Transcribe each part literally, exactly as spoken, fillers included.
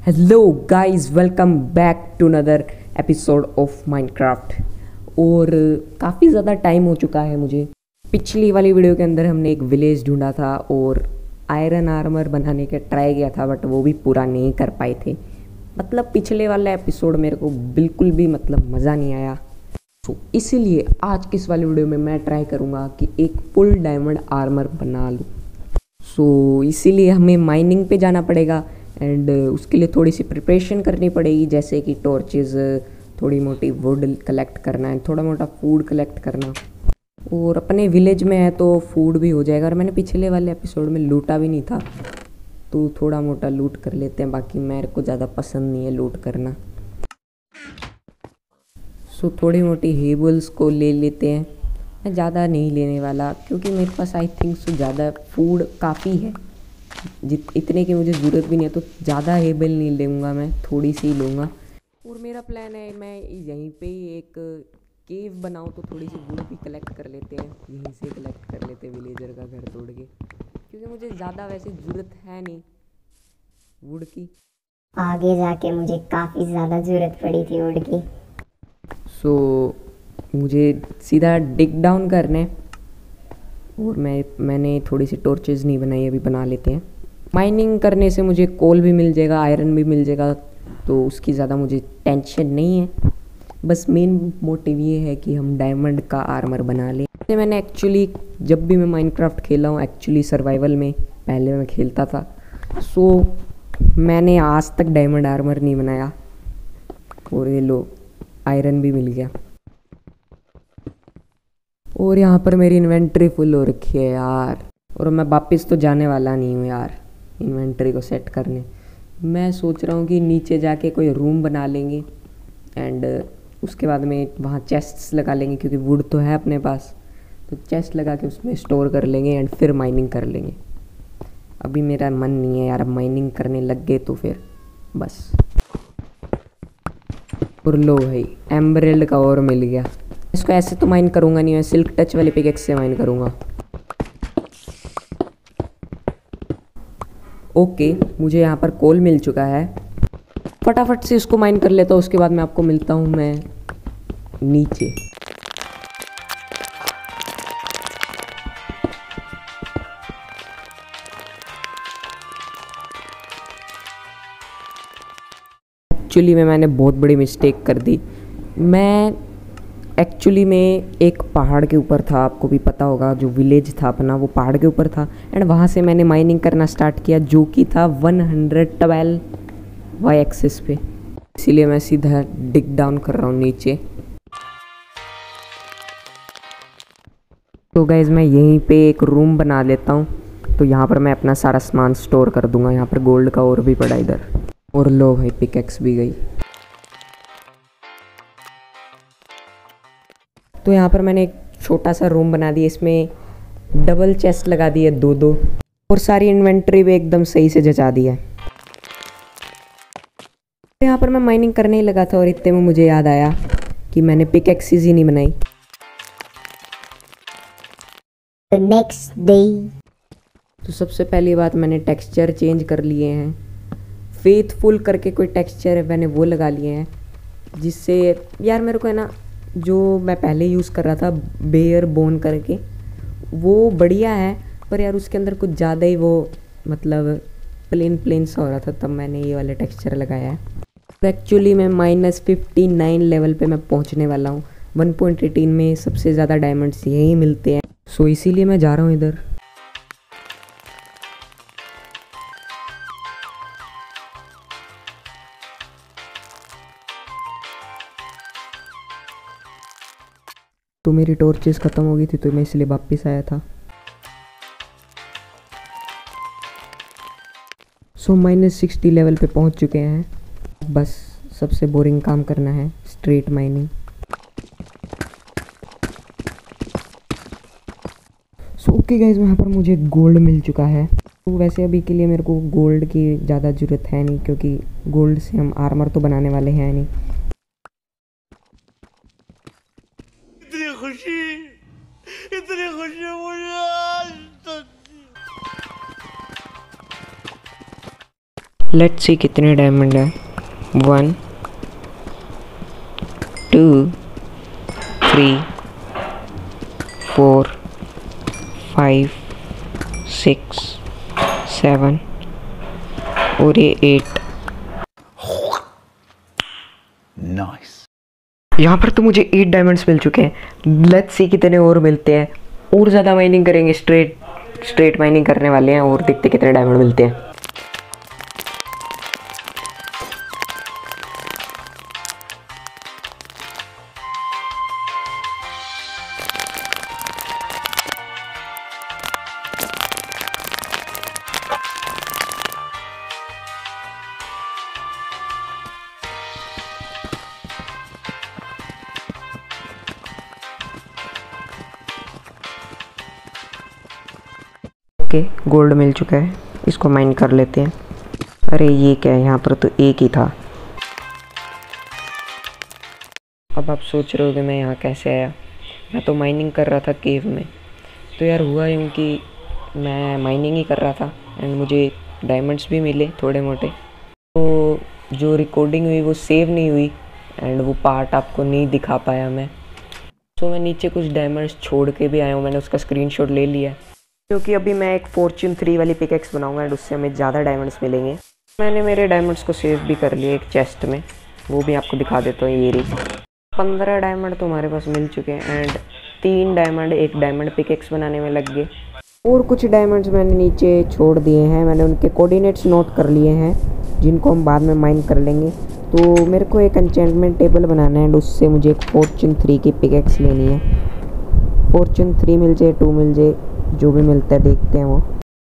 Hello guys, welcome back to another episode of Minecraft. और काफ़ी ज़्यादा टाइम हो चुका है मुझे। पिछली वाली वीडियो के अंदर हमने एक विलेज ढूंढा था और आयरन आर्मर बनाने का ट्राई किया था, बट वो भी पूरा नहीं कर पाए थे। मतलब पिछले वाला एपिसोड मेरे को बिल्कुल भी मतलब मज़ा नहीं आया। तो इसीलिए आज की इस वाली वीडियो में मैं ट्राई करूँगा कि एक फुल डायमंड आर्मर बना लूँ। सो इसीलिए हमें माइनिंग पे जाना पड़ेगा एंड उसके लिए थोड़ी सी प्रिपरेशन करनी पड़ेगी, जैसे कि टॉर्चेस, थोड़ी मोटी वुड कलेक्ट करना है, थोड़ा मोटा फूड कलेक्ट करना। और अपने विलेज में है तो फूड भी हो जाएगा। और मैंने पिछले वाले एपिसोड में लूटा भी नहीं था, तो थोड़ा मोटा लूट कर लेते हैं। बाकी मेरे को ज़्यादा पसंद नहीं है लूट करना। सो थोड़ी मोटी हेबल्स को ले लेते हैं। मैं ज़्यादा नहीं लेने वाला क्योंकि मेरे पास आई थिंक सो ज़्यादा फूड काफ़ी है, जित इतने की मुझे ज़रूरत भी नहीं है। तो ज़्यादा हेबल नहीं लूँगा, मैं थोड़ी सी लूँगा। और मेरा प्लान है मैं यहीं पे ही एक केव बनाऊँ, तो थोड़ी सी वुड भी कलेक्ट कर लेते हैं। यहीं से कलेक्ट कर लेते हैं विलेजर का घर तोड़ के, क्योंकि मुझे ज़्यादा वैसे ज़रूरत है नहीं वुड की। आगे जाके मुझे काफ़ी ज़्यादा ज़रूरत पड़ी थी वुड की। सो so, मुझे सीधा डिग डाउन करने। और मैं मैंने थोड़ी सी टॉर्चेस नहीं बनाई, अभी बना लेते हैं। माइनिंग करने से मुझे कोल भी मिल जाएगा, आयरन भी मिल जाएगा, तो उसकी ज़्यादा मुझे टेंशन नहीं है। बस मेन मोटिव ये है कि हम डायमंड का आर्मर बना लें। मैंने एक्चुअली जब भी मैं माइनक्राफ्ट खेला हूँ, एक्चुअली सर्वाइवल में पहले मैं खेलता था, सो मैंने आज तक डायमंड आर्मर नहीं बनाया। और ये लो आयरन भी मिल गया। और यहाँ पर मेरी इन्वेंट्री फुल हो रखी है यार। और मैं वापस तो जाने वाला नहीं हूँ यार इन्वेंट्री को सेट करने। मैं सोच रहा हूँ कि नीचे जाके कोई रूम बना लेंगे एंड उसके बाद में वहाँ चेस्ट्स लगा लेंगे, क्योंकि वुड तो है अपने पास। तो चेस्ट लगा के उसमें स्टोर कर लेंगे एंड फिर माइनिंग कर लेंगे। अभी मेरा मन नहीं है यार, अब माइनिंग करने लग गए तो फिर बस। और लो भाई एम्बरेल्ड का और मिल गया। इसको ऐसे तो माइन करूँगा नहीं, मैं सिल्क टच वाले पिकेक्स से माइन करूँगा। ओके, मुझे यहाँ पर कोल मिल चुका है। फटाफट से इसको माइन कर लेता हूँ, उसके बाद मैं आपको मिलता हूँ मैं नीचे। एक्चुअली में मैंने बहुत बड़ी मिस्टेक कर दी। मैं एक्चुअली में एक पहाड़ के ऊपर था, आपको भी पता होगा, जो विलेज था अपना वो पहाड़ के ऊपर था एंड वहाँ से मैंने माइनिंग करना स्टार्ट किया, जो कि था one hundred twelve Y axis पे। इसीलिए मैं सीधा डिग डाउन कर रहा हूँ नीचे। तो गाइज मैं यहीं पे एक रूम बना लेता हूँ, तो यहाँ पर मैं अपना सारा सामान स्टोर कर दूँगा। यहाँ पर गोल्ड का और भी पड़ा इधर। और लो भाई पिकेक्स भी गई। तो यहाँ पर मैंने एक छोटा सा रूम बना दिया, इसमें डबल चेस्ट लगा दिए दो दो, और सारी इन्वेंट्री भी एकदम सही से जचा दी है। तो यहाँ पर मैं माइनिंग करने ही लगा था और इतने में मुझे याद आया कि मैंने पिकेक्सेस ही नहीं बनाई। The next day, तो सबसे पहली बात मैंने टेक्सचर चेंज कर लिए हैं। फेथफुल करके कोई टेक्सचर है, मैंने वो लगा लिए हैं, जिससे यार मेरे को है ना, जो मैं पहले यूज़ कर रहा था बेयर बोन करके, वो बढ़िया है, पर यार उसके अंदर कुछ ज़्यादा ही वो मतलब प्लेन प्लेन सा हो रहा था, तब मैंने ये वाला टेक्सचर लगाया है। तो एक्चुअली मैं माइनस फिफ्टी नाइन लेवल पे मैं पहुंचने वाला हूँ। वन पॉइंट एटीन में सबसे ज़्यादा डायमंड्स यहीं मिलते हैं, सो इसीलिए मैं जा रहा हूँ इधर। तो मेरी टॉर्चेस ख़त्म हो गई थी, तो मैं इसलिए वापस आया था। सो माइनस सिक्सटी लेवल पे पहुंच चुके हैं। बस सबसे बोरिंग काम करना है, straight mining. So okay guys, वहाँ पर मुझे गोल्ड मिल चुका है। तो वैसे अभी के लिए मेरे को गोल्ड की ज़्यादा ज़रूरत है नहीं, क्योंकि गोल्ड से हम आर्मर तो बनाने वाले हैं नहीं। इतनी खुशी इतनी खुशी मुझे आज तक। लेट्स सी कितने डायमंड है। One, two, three, four, five, six, seven और ये एट। नाइस। यहाँ पर तो मुझे एट डायमंड्स मिल चुके हैं। लेट्स सी कितने और मिलते हैं। और ज़्यादा माइनिंग करेंगे, स्ट्रेट स्ट्रेट माइनिंग करने वाले हैं और देखते कितने डायमंड मिलते हैं। ओके, गोल्ड मिल चुका है, इसको माइन कर लेते हैं। अरे ये क्या है, यहाँ पर तो एक ही था। अब आप सोच रहे हो कि मैं यहाँ कैसे आया। मैं तो माइनिंग कर रहा था केव में। तो यार हुआ यूँ कि मैं माइनिंग ही कर रहा था एंड मुझे डायमंड्स भी मिले थोड़े मोटे। तो जो रिकॉर्डिंग हुई वो सेव नहीं हुई एंड वो पार्ट आपको नहीं दिखा पाया मैं। तो मैं नीचे कुछ डायमंड्स छोड़ के भी आया हूँ, मैंने उसका स्क्रीनशॉट ले लिया क्योंकि अभी मैं एक फॉर्च्यून थ्री वाली पिकेक्स बनाऊंगा एंड उससे हमें ज़्यादा डायमंड्स मिलेंगे। मैंने मेरे डायमंड्स को सेव भी कर लिया एक चेस्ट में, वो भी आपको दिखा देता हूँ। ये रही पंद्रह डायमंड तो हमारे पास मिल चुके हैं एंड तीन डायमंड एक डायमंड पिकेक्स बनाने में लग गए। और कुछ डायमंड्स मैंने नीचे छोड़ दिए हैं, मैंने उनके कोऑर्डिनेट्स नोट कर लिए हैं जिनको हम बाद में माइन कर लेंगे। तो मेरे को एक एन्चेंटमेंट टेबल बनाना है एंड उससे मुझे एक फॉर्च्यून थ्री की पिकेक्स लेनी है। फॉर्च्यून थ्री मिल जाए, टू मिल जाए, जो भी मिलता है देखते हैं वो।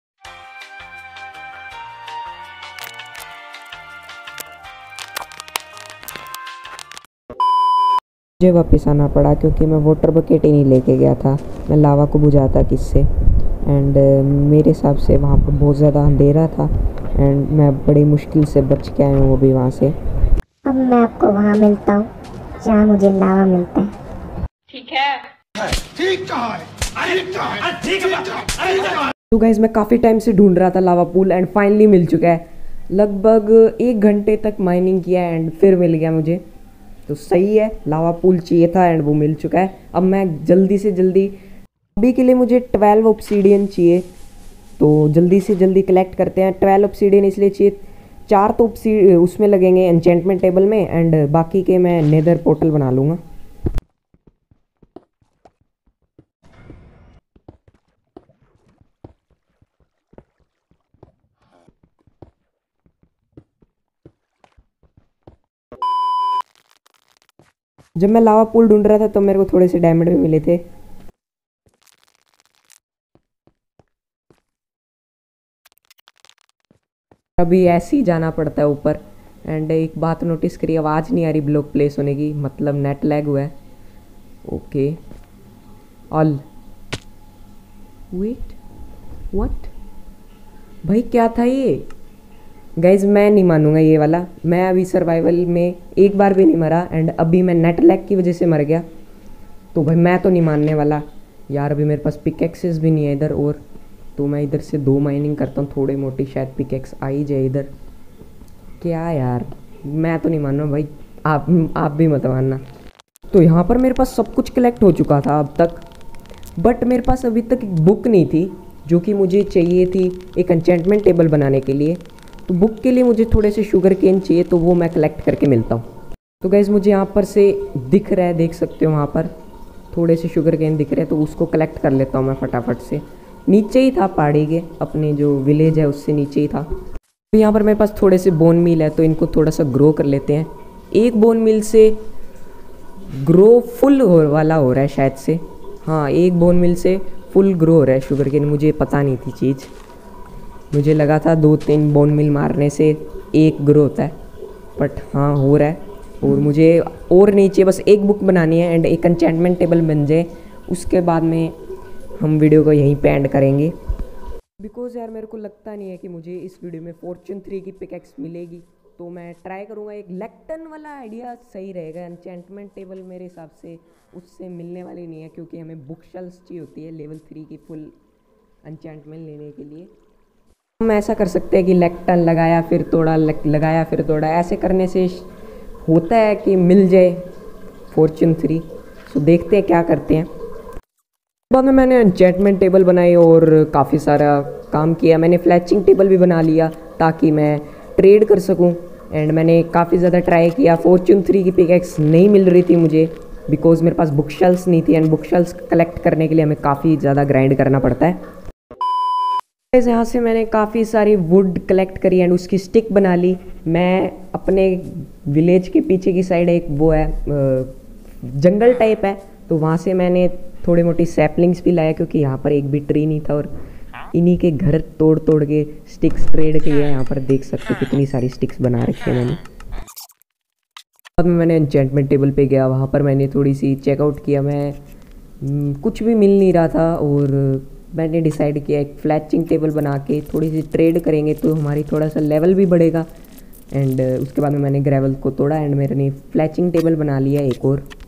मुझे वापस आना पड़ा क्योंकि मैं वाटर बकेट ही नहीं लेके गया था, मैं लावा को बुझाता किससे। एंड uh, मेरे हिसाब से वहाँ पर बहुत ज़्यादा अंधेरा था एंड मैं बड़ी मुश्किल से बच के आया हूँ वो भी वहाँ से। अब मैं आपको वहाँ मिलता हूँ जहाँ मुझे लावा मिलता है। ठीक है, ठीक कहा है, ठीक कहा है, ठीक कहा है। तो गाइस मैं काफ़ी टाइम से ढूंढ रहा था लावा पूल एंड फाइनली मिल चुका है। लगभग एक घंटे तक माइनिंग किया एंड फिर मिल गया मुझे। तो सही है, लावा पूल चाहिए था एंड वो मिल चुका है। अब मैं जल्दी से जल्दी, अभी के लिए मुझे ट्वेल्व ऑब्सीडियन चाहिए, तो जल्दी से जल्दी कलेक्ट करते हैं। ट्वेल्व ऑब्सीडियन इसलिए चाहिए, चार तो ऑब्सी उसमें लगेंगे एन्चेंटमेंट टेबल में एंड बाकी के मैं नेदर पोर्टल बना लूँगा। जब मैं लावा पूल ढूंढ रहा था तो मेरे को थोड़े से डायमंड भी मिले थे। अभी ऐसे ही जाना पड़ता है ऊपर। एंड एक बात नोटिस करिए, आवाज़ नहीं आ रही ब्लॉक प्लेस होने की, मतलब नेट लैग हुआ है। ओके ऑल वेट व्हाट भाई क्या था ये। गाइज मैं नहीं मानूंगा ये वाला, मैं अभी सर्वाइवल में एक बार भी नहीं मरा एंड अभी मैं नेट लैग की वजह से मर गया। तो भाई मैं तो नहीं मानने वाला यार। अभी मेरे पास पिकेक्सेस भी नहीं है इधर, और तो मैं इधर से दो माइनिंग करता हूँ थोड़ी मोटी, शायद पिकेक्स आ ही जाए इधर। क्या यार, मैं तो नहीं मान रहा भाई, आप आप भी मत मानना। तो यहाँ पर मेरे पास सब कुछ कलेक्ट हो चुका था अब तक, बट मेरे पास अभी तक एक बुक नहीं थी जो कि मुझे चाहिए थी एक एन्चेंटमेंट टेबल बनाने के लिए। तो बुक के लिए मुझे थोड़े से शुगर केन चाहिए, तो वो मैं कलेक्ट करके मिलता हूँ। तो गाइज़ मुझे यहाँ पर से दिख रहा है, देख सकते हो वहाँ पर थोड़े से शुगर केन दिख रहे हैं, तो उसको कलेक्ट कर लेता हूँ मैं फटाफट से। नीचे ही था पहाड़ी के, अपने जो विलेज है उससे नीचे ही था। तो यहाँ पर मेरे पास थोड़े से बोन मिल है, तो इनको थोड़ा सा ग्रो कर लेते हैं। एक बोन मिल से ग्रो फुल हो वाला हो रहा है शायद से, हाँ एक बोन मिल से फुल ग्रो हो रहा है शुगर केन। मुझे पता नहीं थी चीज़, मुझे लगा था दो तीन बोन मिल मारने से एक ग्रो होता है, बट हाँ हो रहा है। और मुझे और नीचे बस एक बुक बनानी है एंड एक एन्चेंटमेंट टेबल बन जाए, उसके बाद में हम वीडियो को यहीं पे एंड करेंगे। बिकॉज़ यार मेरे को लगता नहीं है कि मुझे इस वीडियो में फॉर्च्यून थ्री की पिकेक्स मिलेगी, तो मैं ट्राई करूँगा। एक लेक्टन वाला आइडिया सही रहेगा, एन्चेंटमेंट टेबल मेरे हिसाब से उससे मिलने वाली नहीं है, क्योंकि हमें बुक शेल्स चाहिए होती है लेवल थ्री की फुल एन्चेंटमेंट लेने के लिए। हम ऐसा कर सकते हैं कि लेक्टन लगाया फिर तोड़ा, लगाया फिर तोड़ा, ऐसे करने से होता है कि मिल जाए फॉर्च्यून थ्री। तो देखते हैं क्या करते हैं। बाद में मैंने एन्चेंटमेंट टेबल बनाई और काफ़ी सारा काम किया। मैंने फ्लैचिंग टेबल भी बना लिया ताकि मैं ट्रेड कर सकूं। एंड मैंने काफ़ी ज़्यादा ट्राई किया। फॉर्च्यून थ्री की पिकैक्स नहीं मिल रही थी मुझे, बिकॉज मेरे पास बुक शेल्स नहीं थी। एंड बुक शेल्स कलेक्ट करने के लिए हमें काफ़ी ज़्यादा ग्राइंड करना पड़ता है। यहाँ से मैंने काफ़ी सारी वुड कलेक्ट करी एंड उसकी स्टिक बना ली। मैं अपने विलेज के पीछे की साइड एक वो है जंगल टाइप है, तो वहाँ से मैंने थोड़ी मोटी सैपलिंग्स भी लाया क्योंकि यहाँ पर एक भी ट्री नहीं था। और इन्हीं के घर तोड़ तोड़ के स्टिक्स ट्रेड किए हैं। यहाँ पर देख सकते हो कितनी सारी स्टिक्स बना रखी है मैंने। बाद में मैंने एन्चेंटमेंट टेबल पे गया, वहाँ पर मैंने थोड़ी सी चेकआउट किया। मैं कुछ भी मिल नहीं रहा था और मैंने डिसाइड किया एक फ्लैचिंग टेबल बना के थोड़ी सी ट्रेड करेंगे तो हमारी थोड़ा सा लेवल भी बढ़ेगा। एंड उसके बाद में मैंने ग्रेवल को तोड़ा एंड मैंने फ्लैचिंग टेबल बना लिया एक और।